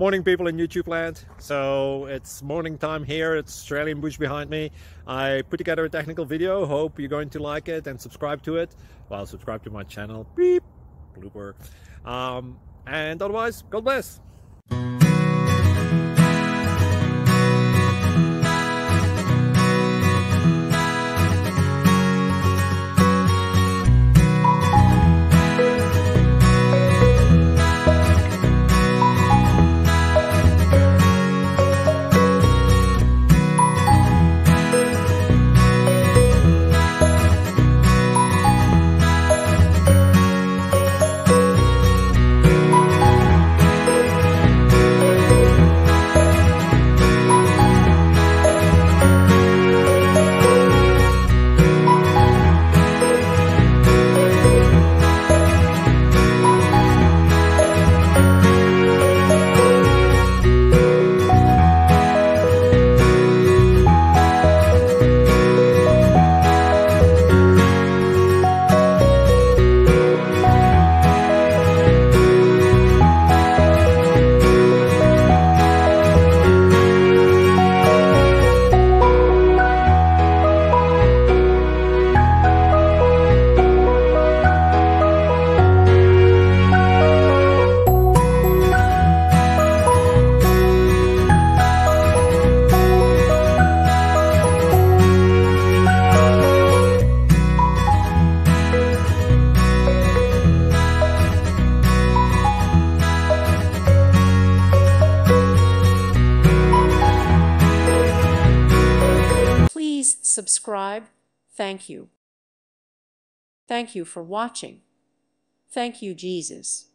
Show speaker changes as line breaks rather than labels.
Morning people in YouTube land. So it's morning time here. It's Australian bush behind me. I put together a technical video. Hope you're going to like it and subscribe to it. Well, subscribe to my channel. Beep. Blooper. And otherwise, God bless.
Subscribe. Thank you. Thank you for watching. Thank you, Jesus.